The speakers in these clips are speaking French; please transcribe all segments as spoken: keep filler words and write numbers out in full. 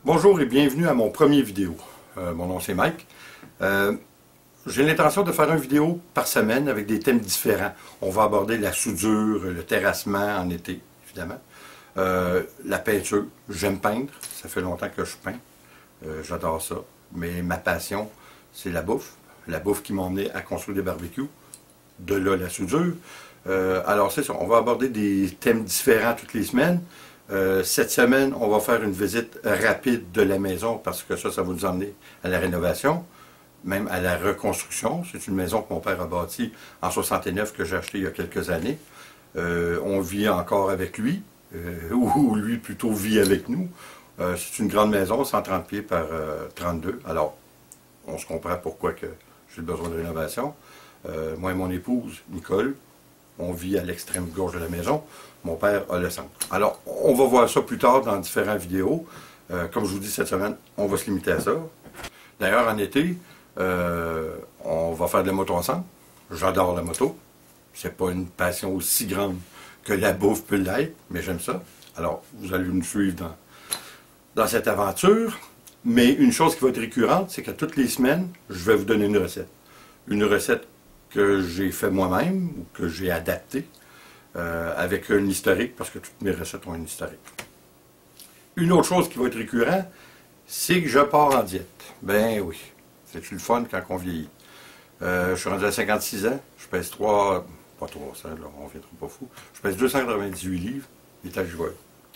Bonjour et bienvenue à mon premier vidéo. Euh, mon nom c'est Mike. Euh, J'ai l'intention de faire une vidéo par semaine avec des thèmes différents. On va aborder la soudure, le terrassement en été, évidemment. Euh, la peinture. J'aime peindre. Ça fait longtemps que je peins. Euh, J'adore ça. Mais ma passion, c'est la bouffe. La bouffe qui m'a emmené à construire des barbecues. De là, la soudure. Euh, alors c'est ça. On va aborder des thèmes différents toutes les semaines. Euh, cette semaine, on va faire une visite rapide de la maison parce que ça, ça va nous emmener à la rénovation, même à la reconstruction. C'est une maison que mon père a bâtie en soixante-neuf, que j'ai achetée il y a quelques années. Euh, on vit encore avec lui, euh, ou lui plutôt vit avec nous. Euh, c'est une grande maison, cent trente pieds par euh, trente-deux. Alors, on se comprend pourquoi que j'ai besoin de rénovation. Euh, moi et mon épouse, Nicole, on vit à l'extrême gauche de la maison. Mon père a le centre. Alors, on va voir ça plus tard dans différentes vidéos. Euh, comme je vous dis cette semaine, on va se limiter à ça. D'ailleurs, en été, euh, on va faire de la moto ensemble. J'adore la moto. C'est pas une passion aussi grande que la bouffe peut l'être, mais j'aime ça. Alors, vous allez nous suivre dans, dans cette aventure. Mais une chose qui va être récurrente, c'est que toutes les semaines, je vais vous donner une recette. Une recette que j'ai fait moi-même ou que j'ai adaptée. Euh, avec un historique, parce que toutes mes recettes ont un historique. Une autre chose qui va être récurrent, c'est que je pars en diète. Ben oui, c'est le fun quand on vieillit. Euh, je suis rendu à cinquante-six ans, je pèse trois, pas trois cents, là, on ne viendra pas fou. Je pèse deux cent quatre-vingt-dix-huit livres, et là je vais.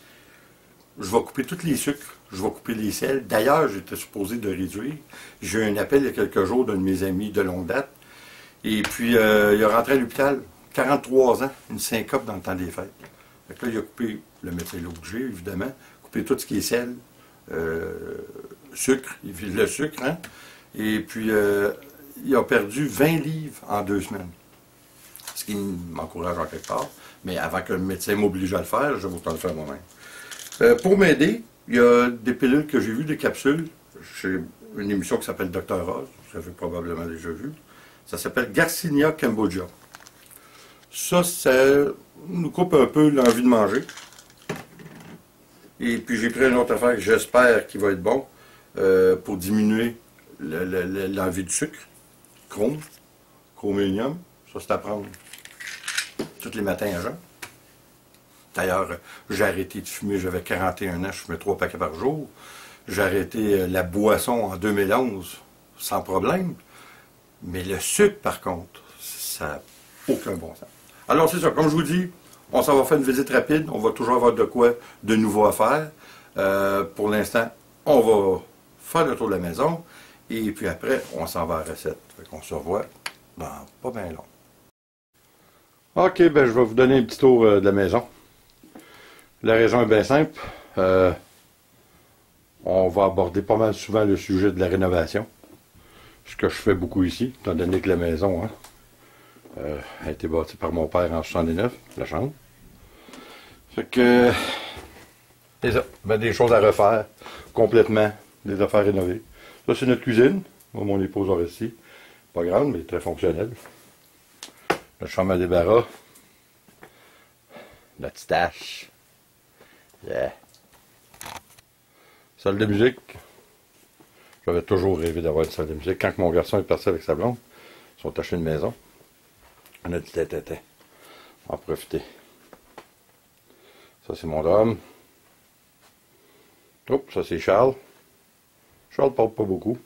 Je vais couper tous les sucres, je vais couper les sels. D'ailleurs, j'étais supposé de réduire. J'ai eu un appel il y a quelques jours d'un de mes amis de longue date, et puis euh, il est rentré à l'hôpital. quarante-trois ans, une syncope dans le temps des fêtes. Fait que là, il a coupé, le médecin l'a obligé, évidemment, coupé tout ce qui est sel, euh, sucre, le sucre, hein? Et puis, euh, il a perdu vingt livres en deux semaines. Ce qui m'encourage en quelque part. Mais avant que le médecin m'oblige à le faire, je vais autant le faire moi-même. Euh, pour m'aider, il y a des pilules que j'ai vues, des capsules. J'ai une émission qui s'appelle Docteur Rose, vous avez probablement déjà vu. Ça s'appelle Garcinia Cambogia. Ça, ça nous coupe un peu l'envie de manger. Et puis j'ai pris une autre affaire que j'espère qu'il va être bon euh, pour diminuer l'envie du sucre. Chrome, chromium, ça c'est à prendre tous les matins à jeun. D'ailleurs, j'ai arrêté de fumer, j'avais quarante et un ans, je fumais trois paquets par jour. J'ai arrêté la boisson en deux mille onze sans problème. Mais le sucre, par contre, ça n'a aucun bon sens. Alors c'est ça, comme je vous dis, on s'en va faire une visite rapide, on va toujours avoir de quoi de nouveau à faire. Euh, pour l'instant, on va faire le tour de la maison, et puis après, on s'en va à la recette. Fait qu'on se revoit dans pas bien long. Ok, ben je vais vous donner un petit tour euh, de la maison. La raison est bien simple. Euh, on va aborder pas mal souvent le sujet de la rénovation. Ce que je fais beaucoup ici, étant donné que la maison, hein, Euh, a été bâti par mon père en soixante-neuf, la chambre. Fait que, c'est ça, ben, des choses à refaire, complètement, des affaires rénovées. Ça, c'est notre cuisine. Moi, mon épouse aura ici. Pas grande, mais très fonctionnelle. La chambre à débarras. La petite tâche. Yeah. Salle de musique. J'avais toujours rêvé d'avoir une salle de musique. Quand mon garçon est parti avec sa blonde, ils sont achetés une maison. On a dit tête-à-tête. On va en profiter. Ça, c'est mon drum. Oh, ça, c'est Charles. Charles parle pas beaucoup.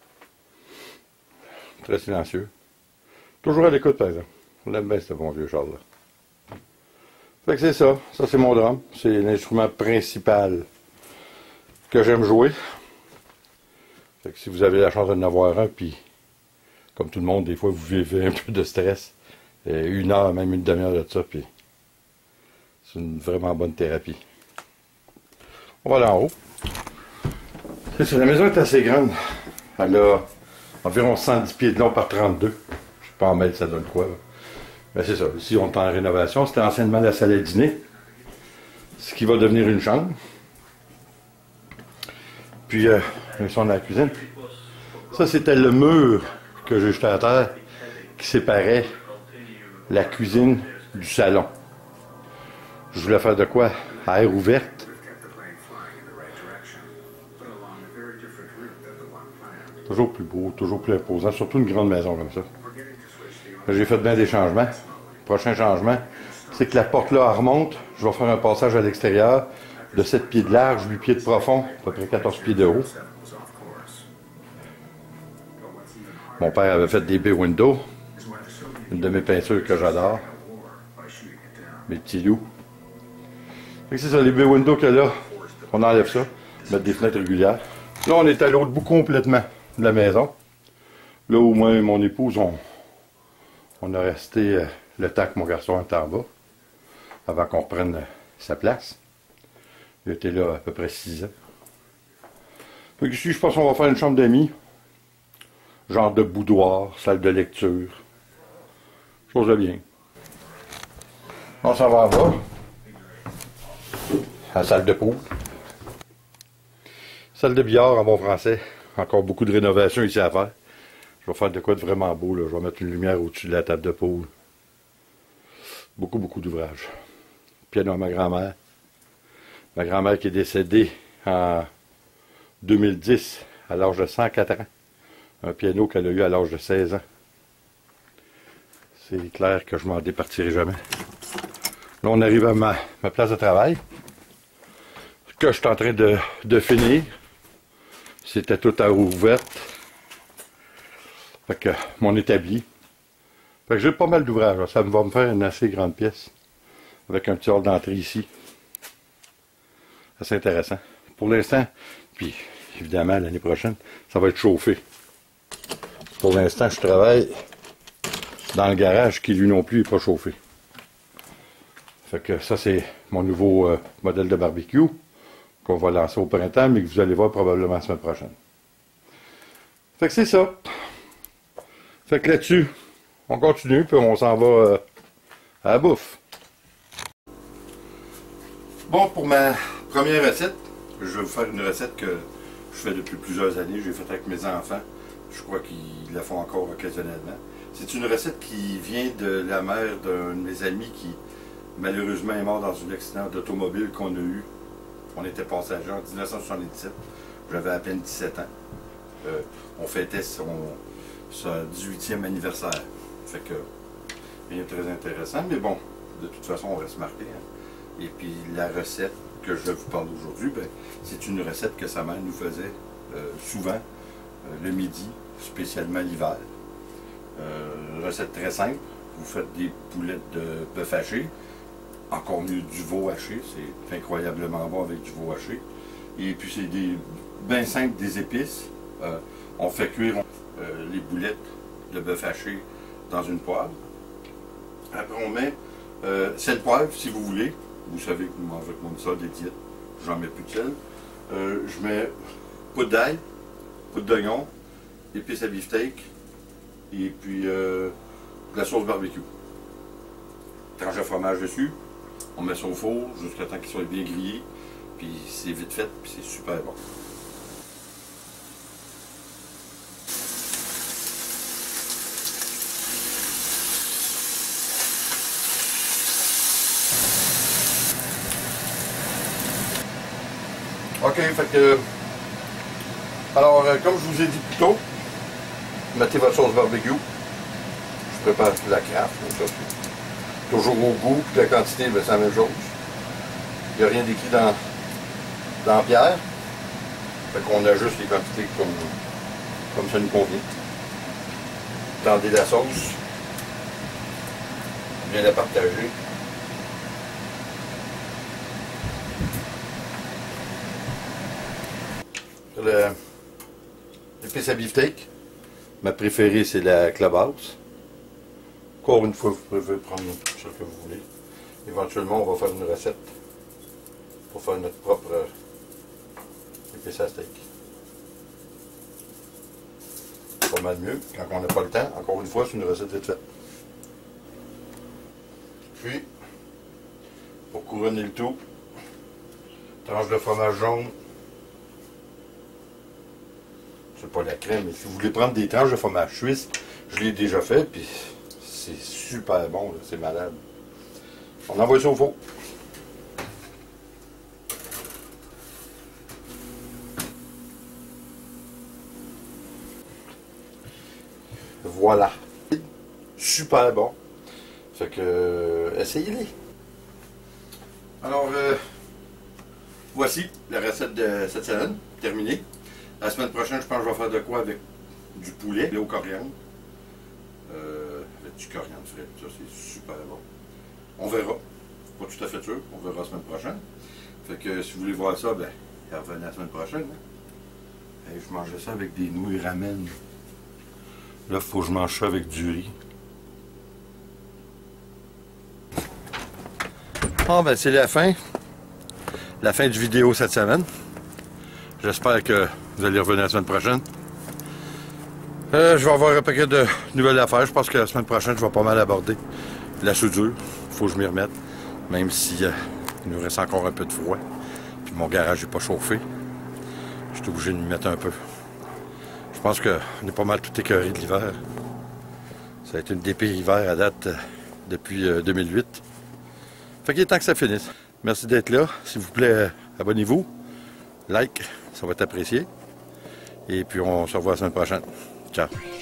Très silencieux. Toujours à l'écoute, par exemple. On l'aime bien, ce bon vieux Charles-là. Fait que c'est ça. Ça, c'est mon drum. C'est l'instrument principal que j'aime jouer. Fait que si vous avez la chance d'en avoir un, puis comme tout le monde, des fois, vous vivez un peu de stress. Une heure, même une demi-heure de ça, puis c'est une vraiment bonne thérapie. On va aller en haut. C'est ça, la maison est assez grande. Elle a environ cent dix pieds de long par trente-deux. Je ne sais pas en mètres, ça donne quoi. Là. Mais c'est ça, ici on est en rénovation. C'était anciennement la salle à dîner, ce qui va devenir une chambre. Puis, euh, ils sont dans la cuisine. Ça, c'était le mur que j'ai jeté à terre, qui séparait la cuisine du salon. Je voulais faire de quoi? À air ouverte. Toujours plus beau, toujours plus imposant, surtout une grande maison comme ça. J'ai fait bien des changements. Le prochain changement, c'est que la porte là, elle remonte. Je vais faire un passage à l'extérieur de sept pieds de large, huit pieds de profond, à peu près quatorze pieds de haut. Mon père avait fait des bay windows. Une de mes peintures que j'adore. Mes petits loups. C'est ça, les bay windows que là, on enlève ça, mettre des fenêtres régulières. Là, on est à l'autre bout complètement de la maison. Là où moi et mon épouse, on, on a resté euh, le temps que mon garçon était en bas, avant qu'on reprenne euh, sa place. Il était là à peu près six ans. Donc ici, je pense qu'on va faire une chambre d'amis. Genre de boudoir, salle de lecture. Chose de bien. On s'en va en bas. À la salle de pool. Salle de billard en bon français. Encore beaucoup de rénovations ici à faire. Je vais faire de quoi de vraiment beau, là. Je vais mettre une lumière au-dessus de la table de pool. Beaucoup, beaucoup d'ouvrages. Piano à ma grand-mère. Ma grand-mère qui est décédée en deux mille dix, à l'âge de cent quatre ans. Un piano qu'elle a eu à l'âge de seize ans. C'est clair que je m'en départirai jamais. Là, on arrive à ma, ma place de travail. Que je suis en train de, de finir. C'était tout à ouverte. Fait que mon établi. Fait que j'ai pas mal d'ouvrages. Ça va me faire une assez grande pièce. Avec un petit hall d'entrée ici. Assez intéressant. Pour l'instant, puis évidemment l'année prochaine, ça va être chauffé. Pour l'instant, je travaille dans le garage qui lui non plus n'est pas chauffé. Fait que ça, c'est mon nouveau euh, modèle de barbecue qu'on va lancer au printemps, mais que vous allez voir probablement la semaine prochaine. Fait que c'est ça. Fait que là-dessus, on continue, puis on s'en va euh, à la bouffe. Bon, pour ma première recette, je vais vous faire une recette que je fais depuis plusieurs années. J'ai faite avec mes enfants. Je crois qu'ils la font encore occasionnellement. C'est une recette qui vient de la mère d'un de mes amis qui, malheureusement, est mort dans un accident d'automobile qu'on a eu. On était passagers en dix-neuf cent soixante-dix-sept. J'avais à peine dix-sept ans. Euh, on fêtait son, son dix-huitième anniversaire. Fait que, rien de très intéressant. Mais bon, de toute façon, on reste marqué. Hein. Et puis, la recette que je vais vous parler aujourd'hui, ben, c'est une recette que sa mère nous faisait euh, souvent. Le midi, spécialement l'hiver. Euh, une recette très simple. Vous faites des boulettes de bœuf haché. Encore mieux du veau haché. C'est incroyablement bon avec du veau haché. Et puis c'est des bien simple des épices. Euh, on fait cuire euh, les boulettes de bœuf haché dans une poêle. Après on met euh, sel poivre si vous voulez. Vous savez que vous mangez avec mon ça des diètes. J'en mets plus de sel. Euh, je mets poudre d'ail, poudre d'oignon, épices à beefsteak, et puis euh, de la sauce barbecue. Tranche de fromage dessus, on met ça au four jusqu'à temps qu'il soit bien grillé, puis c'est vite fait, puis c'est super bon. Ok, fait que... Alors, euh, comme je vous ai dit plus tôt, mettez votre sauce barbecue. Je prépare la craft, donc ça, toujours au goût, puis la quantité, ben, c'est la même chose. Il n'y a rien d'écrit dans, dans Pierre. Fait qu'on ajuste les quantités comme, comme ça nous convient. Tendez la sauce. Bien la partager. L'épice à beefsteak. Ma préférée, c'est la clubhouse. Encore une fois, vous pouvez prendre ce que vous voulez. Éventuellement, on va faire une recette pour faire notre propre euh, épice à steak. Pas mal mieux quand on n'a pas le temps. Encore une fois, c'est une recette vite faite. Puis, pour couronner le tout, tranche de fromage jaune. C'est pas la crème, mais si vous voulez prendre des tranches de fromage suisse, je l'ai déjà fait, puis c'est super bon, c'est malade. On envoie ça au four. voilà. Super bon. Fait que, euh, essayez-les. Alors, euh, voici la recette de cette semaine, terminée. La semaine prochaine, je pense que je vais faire de quoi avec du poulet au coriandre. Euh, avec du coriandre frais, ça c'est super bon. On verra. Pas tout à fait sûr, on verra la semaine prochaine. Fait que si vous voulez voir ça, ben, revenez la semaine prochaine. Hein. Et je mangeais ça avec des nouilles ramen. Là, il faut que je mange ça avec du riz. Bon, ben, c'est la fin. La fin du vidéo cette semaine. J'espère que vous allez revenir la semaine prochaine. Euh, je vais avoir un paquet de nouvelles affaires. Je pense que la semaine prochaine, je vais pas mal aborder la soudure. Il faut que je m'y remette. Même si euh, il nous reste encore un peu de froid. Puis mon garage n'est pas chauffé. Je suis obligé de m'y mettre un peu. Je pense qu'on est pas mal tout écœuré de l'hiver. Ça a été une des pires hivers à date euh, depuis euh, deux mille huit. Fait qu'il est temps que ça finisse. Merci d'être là. S'il vous plaît, euh, abonnez-vous. Like, ça va être apprécié. Et puis on se revoit la semaine prochaine. Ciao.